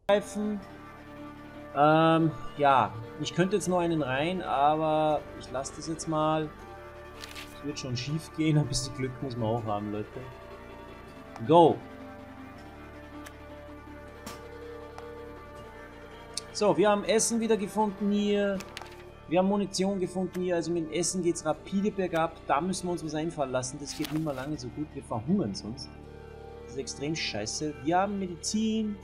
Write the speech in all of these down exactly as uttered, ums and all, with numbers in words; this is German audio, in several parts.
angreifen. Ähm, ja, ich könnte jetzt noch einen rein, aber ich lasse das jetzt mal. Es wird schon schief gehen, ein bisschen Glück muss man auch haben, Leute. Go! So, wir haben Essen wieder gefunden hier. Wir haben Munition gefunden hier. Also mit dem Essen geht es rapide bergab. Da müssen wir uns was einfallen lassen. Das geht nicht mehr lange so gut. Wir verhungern sonst. Das ist extrem scheiße. Wir haben Medizin.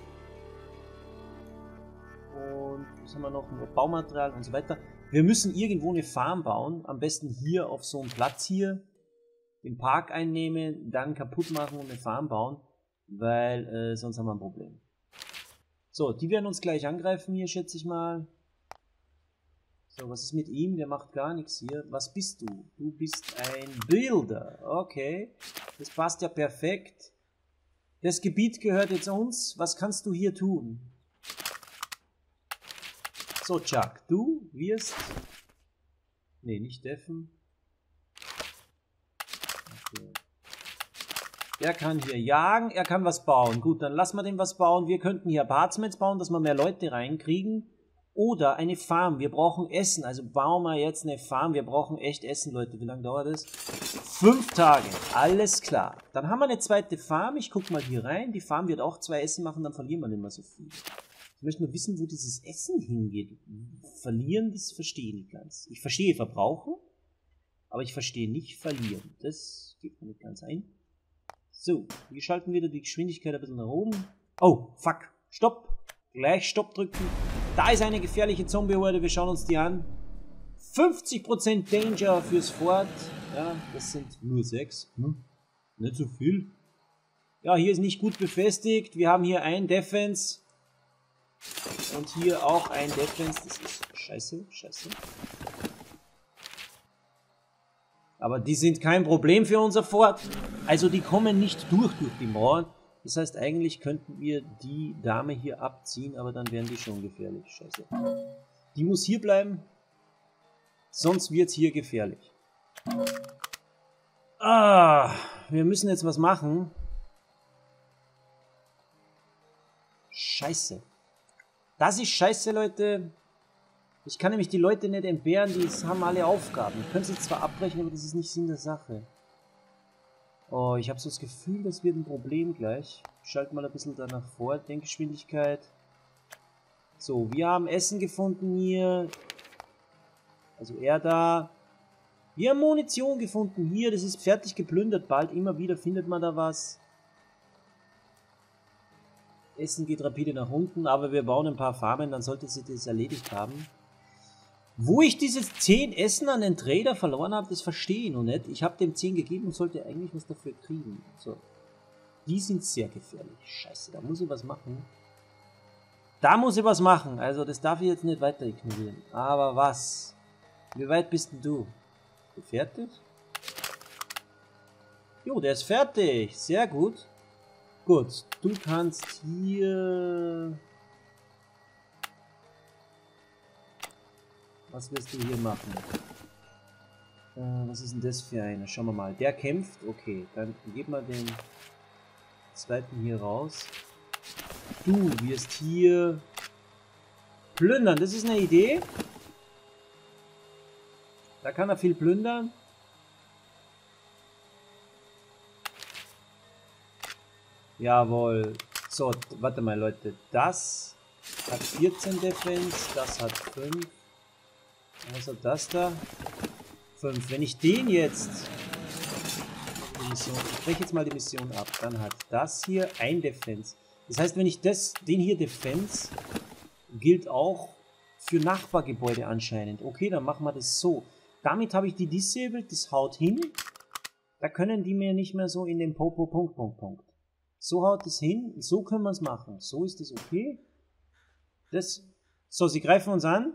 Und was haben wir noch? Baumaterial und so weiter. Wir müssen irgendwo eine Farm bauen. Am besten hier auf so einem Platz hier. Den Park einnehmen, dann kaputt machen und eine Farm bauen. Weil äh, sonst haben wir ein Problem. So, die werden uns gleich angreifen hier, schätze ich mal. So, was ist mit ihm? Der macht gar nichts hier. Was bist du? Du bist ein Builder. Okay. Das passt ja perfekt. Das Gebiet gehört jetzt uns. Was kannst du hier tun? So, Chuck, du wirst... Ne, nicht deffen. Okay. Er kann hier jagen, er kann was bauen. Gut, dann lassen wir dem was bauen. Wir könnten hier Apartments bauen, dass wir mehr Leute reinkriegen. Oder eine Farm. Wir brauchen Essen. Also bauen wir jetzt eine Farm. Wir brauchen echt Essen, Leute. Wie lange dauert das? Fünf Tage. Alles klar. Dann haben wir eine zweite Farm. Ich gucke mal hier rein. Die Farm wird auch zwei Essen machen, dann verlieren wir nicht mehr so viel. Ich möchte nur wissen, wo dieses Essen hingeht. Verlieren, das verstehe ich nicht ganz. Ich verstehe verbrauchen, aber ich verstehe nicht verlieren. Das geht mir nicht ganz ein. So, wir schalten wieder die Geschwindigkeit ein bisschen nach oben. Oh, fuck. Stopp. Gleich Stopp drücken. Da ist eine gefährliche Zombie-Horde. Wir schauen uns die an. fünfzig Prozent Danger fürs Fort. Ja, das sind nur sechs. Hm. Nicht so viel. Ja, hier ist nicht gut befestigt. Wir haben hier ein Defense. Und hier auch ein Defense. Das ist scheiße, scheiße. Aber die sind kein Problem für unser Fort. Also die kommen nicht durch durch die Mauern. Das heißt, eigentlich könnten wir die Dame hier abziehen, aber dann wären die schon gefährlich. Scheiße. Die muss hier bleiben. Sonst wird es hier gefährlich. Ah, wir müssen jetzt was machen. Scheiße. Das ist scheiße, Leute. Ich kann nämlich die Leute nicht entbehren, die haben alle Aufgaben. Ich könnte sie zwar abbrechen, aber das ist nicht Sinn der Sache. Oh, ich habe so das Gefühl, das wird ein Problem gleich. Ich schalte mal ein bisschen danach vor, Denkgeschwindigkeit. So, wir haben Essen gefunden hier. Also er da. Wir haben Munition gefunden hier, das ist fertig geplündert. Bald immer wieder findet man da was. Essen geht rapide nach unten, aber wir bauen ein paar Farmen, dann sollte sie das erledigt haben. Wo ich dieses zehn Essen an den Trader verloren habe, das verstehe ich noch nicht. Ich habe dem zehn gegeben und sollte eigentlich was dafür kriegen. So. Die sind sehr gefährlich. Scheiße, da muss ich was machen. Da muss ich was machen. Also das darf ich jetzt nicht weiter ignorieren. Aber was? Wie weit bist denn du? Bist du fertig? Jo, der ist fertig. Sehr gut. Gut, du kannst hier... Was wirst du hier machen? Äh, was ist denn das für einer? Schauen wir mal. Der kämpft. Okay, dann geben wir den zweiten hier raus. Du wirst hier plündern. Das ist eine Idee. Da kann er viel plündern. Jawohl. So, warte mal, Leute. Das hat vierzehn Defense. Das hat fünf. Was hat das da? fünf. Wenn ich den jetzt... Die Mission, ich breche jetzt mal die Mission ab. Dann hat das hier ein Defense. Das heißt, wenn ich das, den hier Defense, gilt auch für Nachbargebäude anscheinend. Okay, dann machen wir das so. Damit habe ich die disabled. Das haut hin. Da können die mir nicht mehr so in den Popo Punkt Punkt Punkt. So haut es hin. So können wir es machen. So ist das okay. Das... So, sie greifen uns an.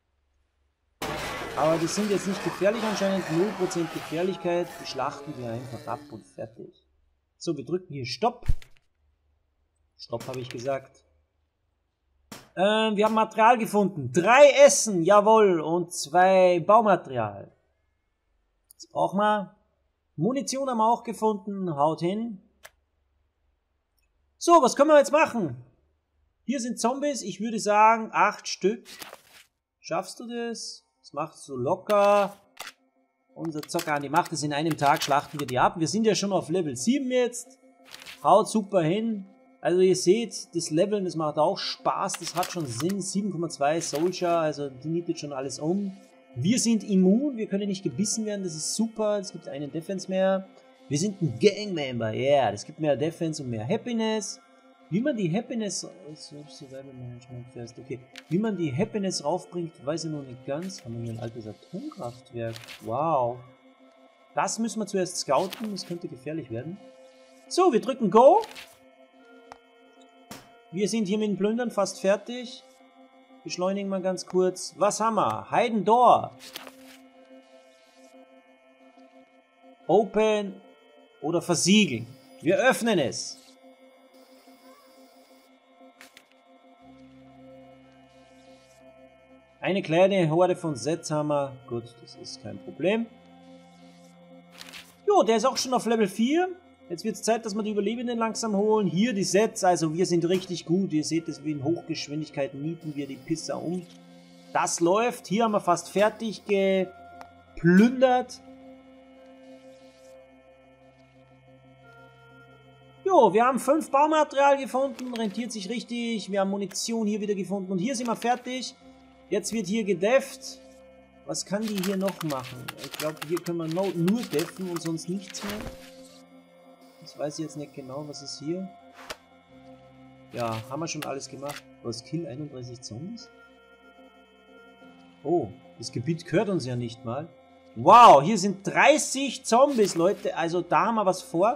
Aber die sind jetzt nicht gefährlich anscheinend. null Prozent Gefährlichkeit. Die schlachten wir einfach ab und fertig. So, wir drücken hier Stopp. Stopp habe ich gesagt. Ähm, wir haben Material gefunden. Drei Essen, jawohl. Und zwei Baumaterial. Jetzt brauchen wir... Munition haben wir auch gefunden. Haut hin. So, was können wir jetzt machen? Hier sind Zombies, ich würde sagen, acht Stück. Schaffst du das? Das machst du locker. Unser Zocker an die Macht ist in einem Tag, schlachten wir die ab. Wir sind ja schon auf Level sieben jetzt. Haut super hin. Also ihr seht, das Leveln, das macht auch Spaß. Das hat schon Sinn. sieben Komma zwei Soldier, also die nietet schon alles um. Wir sind immun, wir können nicht gebissen werden, das ist super. Es gibt einen Defense mehr. Wir sind ein Gangmember, ja. Yeah. Das gibt mehr Defense und mehr Happiness. Wie man die Happiness... Okay. Wie man die Happiness raufbringt, weiß ich noch nicht ganz. Haben wir hier ein altes Atomkraftwerk? Wow. Das müssen wir zuerst scouten, das könnte gefährlich werden. So, wir drücken Go. Wir sind hier mit den Plündern fast fertig. Beschleunigen wir ganz kurz. Was haben wir? Hidden Door. Open oder versiegeln. Wir öffnen es. Eine kleine Horde von Sets haben wir. Gut, das ist kein Problem. Jo, der ist auch schon auf Level vier. Jetzt wird es Zeit, dass wir die Überlebenden langsam holen. Hier die Sets, also wir sind richtig gut. Ihr seht es, wie in Hochgeschwindigkeit nieten wir die Pisser um. Das läuft. Hier haben wir fast fertig geplündert. Jo, wir haben fünf Baumaterial gefunden. Rentiert sich richtig. Wir haben Munition hier wieder gefunden. Und hier sind wir fertig. Jetzt wird hier gedefft. Was kann die hier noch machen? Ich glaube, hier können wir no, nur deffen und sonst nichts mehr. Das weiß ich jetzt nicht genau. Was ist hier? Ja, haben wir schon alles gemacht. Was? Kill einunddreißig Zombies? Oh, das Gebiet gehört uns ja nicht mal. Wow, hier sind dreißig Zombies, Leute. Also da haben wir was vor.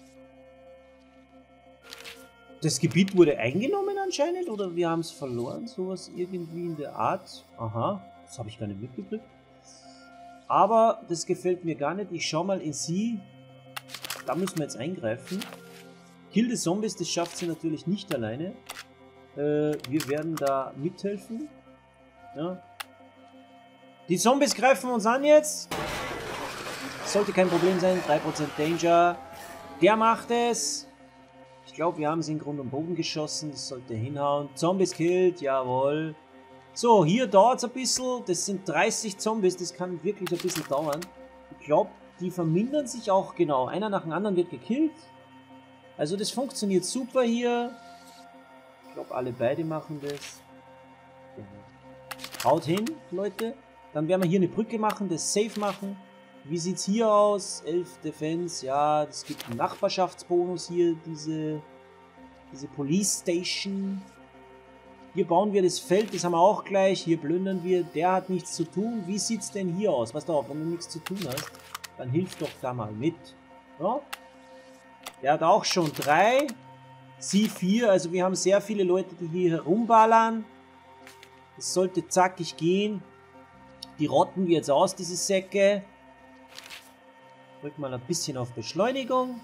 Das Gebiet wurde eingenommen anscheinend oder wir haben es verloren, sowas irgendwie in der Art. Aha, das habe ich gar nicht mitgekriegt. Aber das gefällt mir gar nicht. Ich schaue mal in sie. Da müssen wir jetzt eingreifen. Kill the Zombies, das schafft sie natürlich nicht alleine. Äh, wir werden da mithelfen. Ja. Die Zombies greifen uns an jetzt. Sollte kein Problem sein. drei Prozent Danger. Der macht es. Ich glaube, wir haben sie in Grund und Boden geschossen. Das sollte hinhauen. Zombies killed. Jawohl. So, hier dauert es ein bisschen. Das sind dreißig Zombies. Das kann wirklich ein bisschen dauern. Ich glaube, die vermindern sich auch genau. Einer nach dem anderen wird gekillt. Also das funktioniert super hier. Ich glaube, alle beide machen das. Genau. Haut hin, Leute. Dann werden wir hier eine Brücke machen, das safe machen. Wie sieht es hier aus? elf Defense, ja, es gibt einen Nachbarschaftsbonus hier, diese, diese Police Station. Hier bauen wir das Feld, das haben wir auch gleich. Hier plündern wir, der hat nichts zu tun. Wie sieht es denn hier aus? Pass auf, wenn du nichts zu tun hast, dann hilf doch da mal mit. Ja? Der hat auch schon drei. Sie vier, also wir haben sehr viele Leute, die hier herumballern. Es sollte zackig gehen. Die rotten wir jetzt aus, diese Säcke. Drück mal ein bisschen auf Beschleunigung.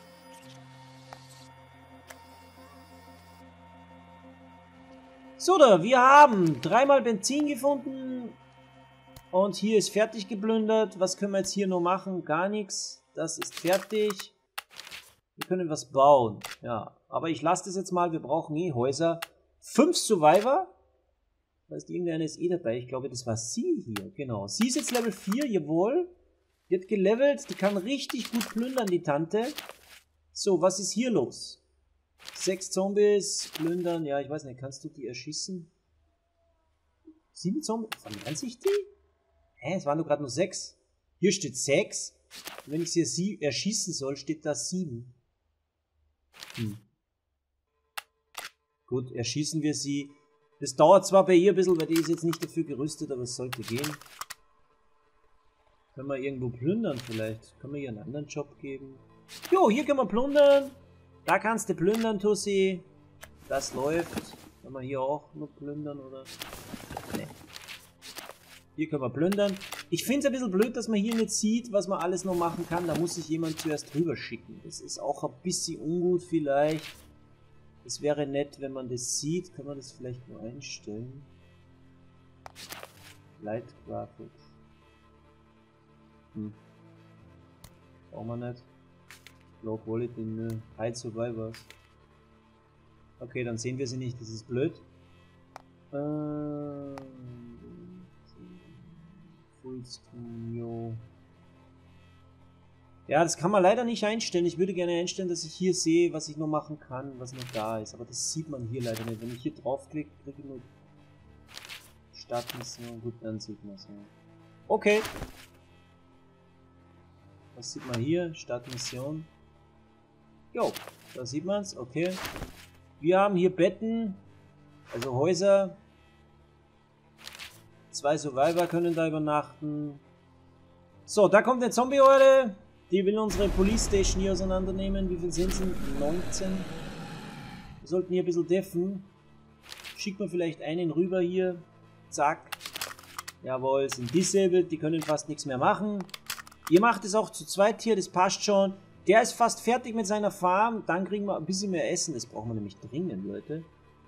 So, da, wir haben dreimal Benzin gefunden. Und hier ist fertig geplündert. Was können wir jetzt hier noch machen? Gar nichts. Das ist fertig. Wir können was bauen. Ja, aber ich lasse das jetzt mal. Wir brauchen eh Häuser. Fünf Survivor. Da ist irgendeine ist eh dabei. Ich glaube, das war sie hier. Genau. Sie ist jetzt Level vier, jawohl. Die hat gelevelt. Die kann richtig gut plündern, die Tante. So, was ist hier los? Sechs Zombies plündern. Ja, ich weiß nicht. Kannst du die erschießen? Sieben Zombies? Verlieren sich die? Hä? Es waren doch gerade nur sechs. Hier steht sechs. Und wenn ich sie, sie erschießen soll, steht da sieben. Hm. Gut, erschießen wir sie. Das dauert zwar bei ihr ein bisschen, weil die ist jetzt nicht dafür gerüstet, aber es sollte gehen. Können wir irgendwo plündern vielleicht? Können wir ihr einen anderen Job geben? Jo, hier können wir plündern. Da kannst du plündern, Tussi. Das läuft. Können wir hier auch nur plündern, oder? Nee. Hier können wir plündern. Ich finde es ein bisschen blöd, dass man hier nicht sieht, was man alles noch machen kann. Da muss sich jemand zuerst drüber schicken. Das ist auch ein bisschen ungut vielleicht. Es wäre nett, wenn man das sieht. Kann man das vielleicht nur einstellen? Light Graphics. Hm. Brauchen wir nicht. Low Quality, ne. High Survivors. Okay, dann sehen wir sie nicht, das ist blöd. Äh, Fullscreen, jo. Ja, das kann man leider nicht einstellen. Ich würde gerne einstellen, dass ich hier sehe, was ich noch machen kann, was noch da ist. Aber das sieht man hier leider nicht. Wenn ich hier draufklicke, kriege ich nur Startmission. Gut, dann sieht man es. Ja. Okay. Was sieht man hier? Startmission. Jo, da sieht man es. Okay. Wir haben hier Betten, also Häuser. Zwei Survivor können da übernachten. So, da kommt eine Zombie-Horde. Die will unsere Police Station hier auseinandernehmen. Wie viel sind sie? neunzehn. Wir sollten hier ein bisschen deffen. Schickt man vielleicht einen rüber hier. Zack. Jawohl, sind disabled. Die können fast nichts mehr machen. Ihr macht es auch zu zweit hier. Das passt schon. Der ist fast fertig mit seiner Farm. Dann kriegen wir ein bisschen mehr Essen. Das brauchen wir nämlich dringend, Leute.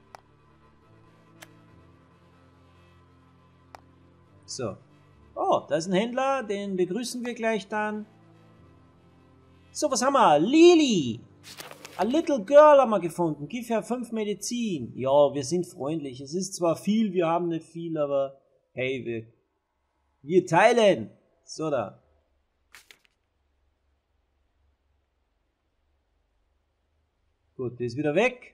So. Oh, da ist ein Händler. Den begrüßen wir gleich dann. So, was haben wir? Lily! A little girl haben wir gefunden. Gib her fünf Medizin. Ja, wir sind freundlich. Es ist zwar viel, wir haben nicht viel, aber hey, wir, wir teilen. So, da. Gut, der ist wieder weg.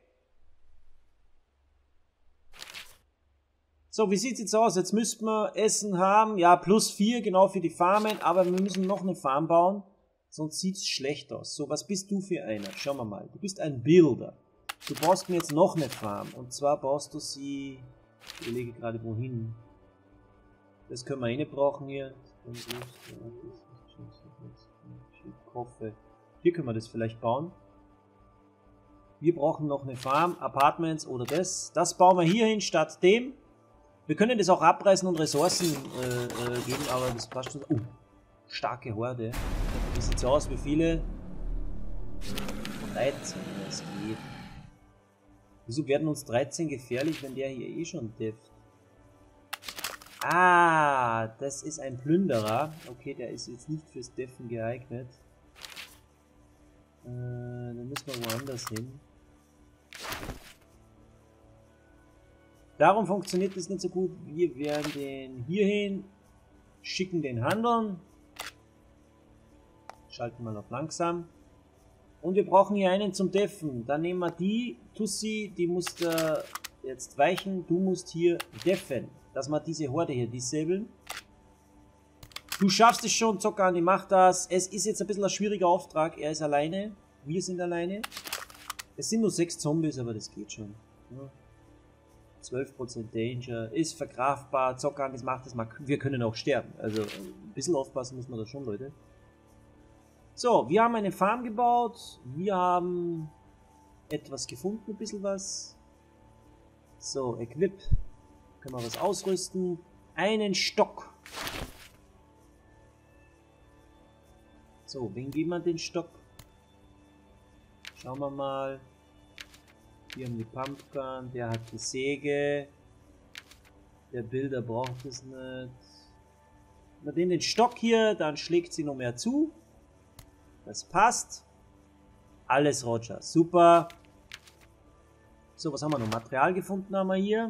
So, wie sieht es jetzt aus? Jetzt müssten wir Essen haben. Ja, plus vier, genau für die Farmen. Aber wir müssen noch eine Farm bauen. Sonst sieht es schlecht aus. So, was bist du für einer? Schauen wir mal. Du bist ein Builder. Du brauchst mir jetzt noch eine Farm. Und zwar baust du sie... Ich überlege gerade wohin. Das können wir eh nicht brauchen hier. Hier können wir das vielleicht bauen. Wir brauchen noch eine Farm, Apartments oder das. Das bauen wir hier hin statt dem. Wir können das auch abreißen und Ressourcen äh, äh, geben, aber das passt schon. Uh, starke Horde. Wie sieht's aus? Wie viele? dreizehn, das geht. Wieso werden uns dreizehn gefährlich, wenn der hier eh schon deft? Ah, das ist ein Plünderer. Okay, der ist jetzt nicht fürs Deffen geeignet. Äh, dann müssen wir woanders hin. Darum funktioniert das nicht so gut. Wir werden den hierhin, schicken den handeln. Schalten mal auf langsam. Und wir brauchen hier einen zum Deffen. Dann nehmen wir die Tussi, die muss da jetzt weichen. Du musst hier deffen, dass wir diese Horde hier disablen. Du schaffst es schon, Zockern, die macht das. Es ist jetzt ein bisschen ein schwieriger Auftrag. Er ist alleine. Wir sind alleine. Es sind nur sechs Zombies, aber das geht schon. Ja. zwölf Prozent Danger. Ist verkraftbar. Zockern, das macht das mal. Wir können auch sterben. Also ein bisschen aufpassen muss man da schon, Leute. So, wir haben eine Farm gebaut. Wir haben etwas gefunden, ein bisschen was. So, Equip. Können wir was ausrüsten. Einen Stock. So, wen geben wir den Stock? Schauen wir mal. Wir haben die Pumpgun, der hat die Säge. Der Builder braucht es nicht. Wenn wir den, den Stock hier, dann schlägt sie noch mehr zu. Das passt. Alles Roger. Super. So, was haben wir noch? Material gefunden haben wir hier.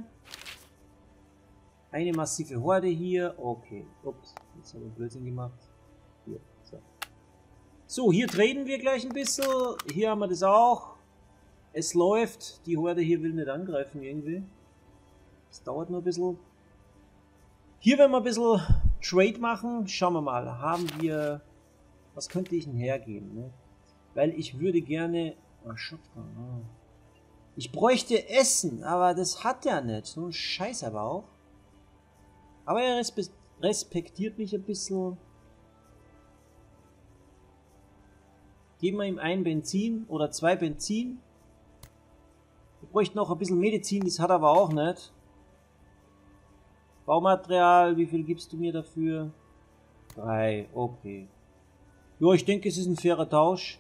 Eine massive Horde hier. Okay. Ups, jetzt habe ich Blödsinn gemacht. Hier. So. So, hier traden wir gleich ein bisschen. Hier haben wir das auch. Es läuft. Die Horde hier will nicht angreifen irgendwie. Das dauert nur ein bisschen. Hier werden wir ein bisschen Trade machen. Schauen wir mal. Haben wir... Was könnte ich denn hergeben? Ne? Weil ich würde gerne... Oh, Shotgun. Oh. Ich bräuchte Essen, aber das hat er nicht. So ein Scheiß aber auch. Aber er respe respektiert mich ein bisschen. Geben wir ihm ein Benzin oder zwei Benzin. Wir bräuchten noch ein bisschen Medizin, das hat er aber auch nicht. Baumaterial, wie viel gibst du mir dafür? Drei, okay. Ja, ich denke, es ist ein fairer Tausch.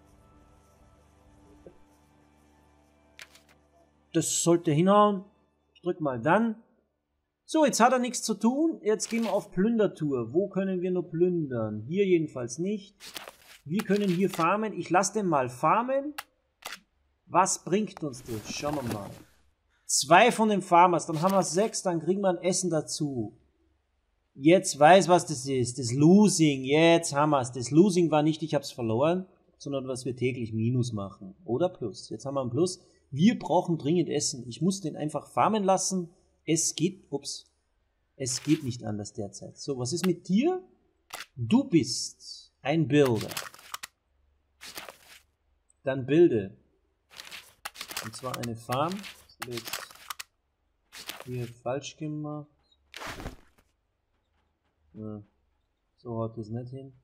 Das sollte hinhauen. Ich drück mal dann. So, jetzt hat er nichts zu tun. Jetzt gehen wir auf Plündertour. Wo können wir nur plündern? Hier jedenfalls nicht. Wir können hier farmen. Ich lasse den mal farmen. Was bringt uns das? Schauen wir mal. Zwei von den Farmers, dann haben wir sechs, dann kriegen wir ein Essen dazu. Jetzt weiß, was das ist. Das Losing, jetzt haben wir es. Das Losing war nicht, ich habe es verloren, sondern was wir täglich Minus machen. Oder Plus. Jetzt haben wir ein Plus. Wir brauchen dringend Essen. Ich muss den einfach farmen lassen. Es geht, ups, es geht nicht anders derzeit. So, was ist mit dir? Du bist ein Builder. Dann bilde. Und zwar eine Farm. Das habe ich jetzt hier falsch gemacht. Ja, so haut das nicht hin.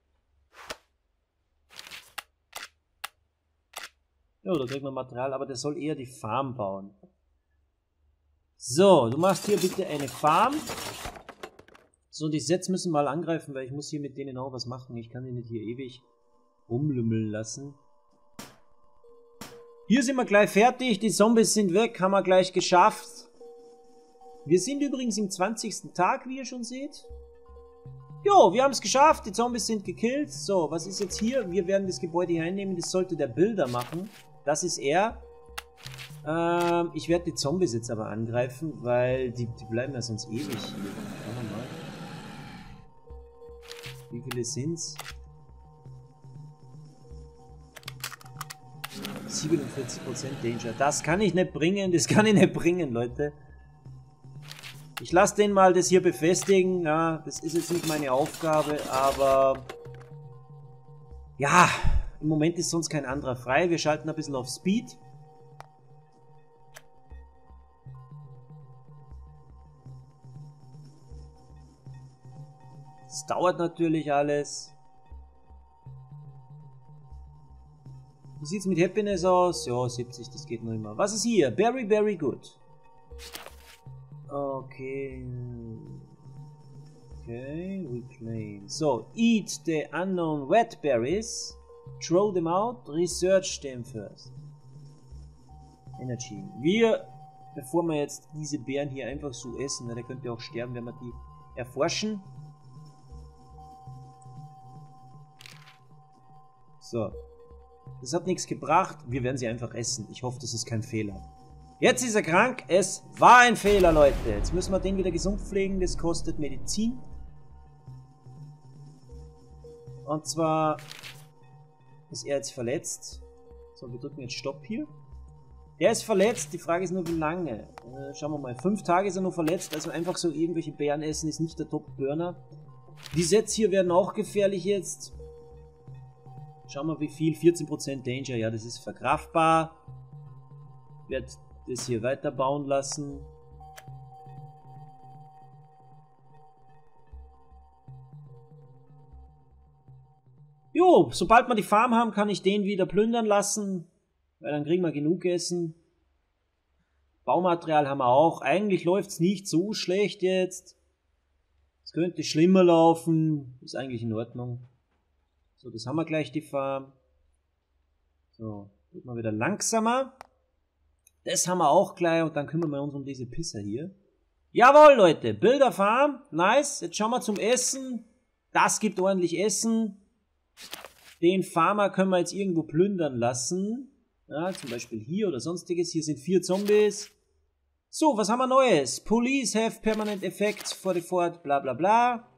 Ja, da kriegt man Material, aber der soll eher die Farm bauen. So, du machst hier bitte eine Farm. So, die Sets müssen mal angreifen, weil ich muss hier mit denen auch was machen. Ich kann die nicht hier ewig rumlümmeln lassen. Hier sind wir gleich fertig. Die Zombies sind weg, haben wir gleich geschafft. Wir sind übrigens im zwanzigsten Tag, wie ihr schon seht. Jo, wir haben es geschafft. Die Zombies sind gekillt. So, was ist jetzt hier? Wir werden das Gebäude hier einnehmen. Das sollte der Builder machen. Das ist er. Ähm, ich werde die Zombies jetzt aber angreifen, weil die, die bleiben ja sonst ewig hier. Schauen wir mal. Wie viele sind's? siebenundvierzig Prozent Danger. Das kann ich nicht bringen. Das kann ich nicht bringen, Leute. Ich lasse den mal das hier befestigen. Ja, das ist jetzt nicht meine Aufgabe, aber ja, im Moment ist sonst kein anderer frei. Wir schalten ein bisschen auf Speed. Es dauert natürlich alles. Wie sieht es mit Happiness aus? Ja, siebzig, das geht noch immer. Was ist hier? Very, very good. Okay. Okay, reclaim. So, eat the unknown wet berries. Throw them out. Research them first. Energy. Wir, bevor wir jetzt diese Beeren hier einfach so essen, der könnte auch sterben, wenn wir die erforschen. So. Das hat nichts gebracht. Wir werden sie einfach essen. Ich hoffe, das ist kein Fehler. Jetzt ist er krank. Es war ein Fehler, Leute. Jetzt müssen wir den wieder gesund pflegen. Das kostet Medizin. Und zwar ist er jetzt verletzt. So, wir drücken jetzt Stopp hier. Er ist verletzt. Die Frage ist nur, wie lange. Äh, schauen wir mal. Fünf Tage ist er nur verletzt. Also einfach so irgendwelche Beeren essen ist nicht der Top-Burner. Die Sets hier werden auch gefährlich jetzt. Schauen wir, wie viel. vierzehn Prozent Danger. Ja, das ist verkraftbar. Ich werde das hier weiterbauen lassen. Jo, sobald wir die Farm haben, kann ich den wieder plündern lassen. Weil dann kriegen wir genug Essen. Baumaterial haben wir auch. Eigentlich läuft es nicht so schlecht jetzt. Es könnte schlimmer laufen. Ist eigentlich in Ordnung. So, das haben wir gleich, die Farm. So, wird mal wieder langsamer. Das haben wir auch gleich und dann kümmern wir uns um diese Pisser hier. Jawohl, Leute, Builder Farm, nice. Jetzt schauen wir zum Essen. Das gibt ordentlich Essen. Den Farmer können wir jetzt irgendwo plündern lassen. Ja, zum Beispiel hier oder sonstiges. Hier sind vier Zombies. So, was haben wir Neues? Police have permanent effects for the fort, bla bla bla.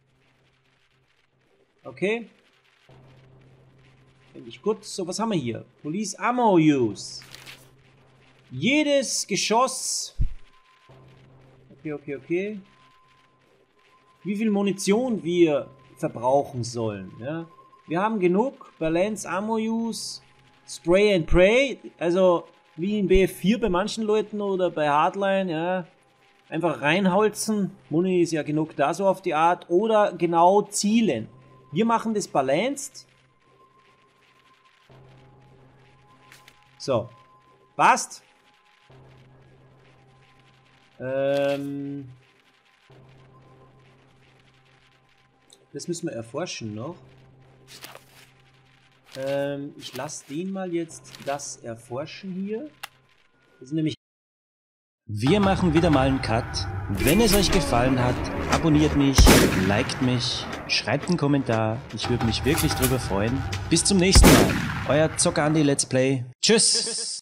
Okay. Finde ich gut. So, was haben wir hier? Police Ammo Use. Jedes Geschoss. Okay, okay, okay. Wie viel Munition wir verbrauchen sollen. Ja? Wir haben genug. Balance Ammo Use. Spray and Pray. Also wie in B F vier bei manchen Leuten oder bei Hardline. Ja? Einfach reinholzen. Muni ist ja genug da so auf die Art. Oder genau zielen. Wir machen das balanced. So. Passt. Ähm. Das müssen wir erforschen noch. Ähm, ich lasse den mal jetzt das erforschen hier. Das ist nämlich. Wir machen wieder mal einen Cut. Wenn es euch gefallen hat, abonniert mich, liked mich, schreibt einen Kommentar. Ich würde mich wirklich drüber freuen. Bis zum nächsten Mal. Euer Zocker Andi Let's Play. Tschüss.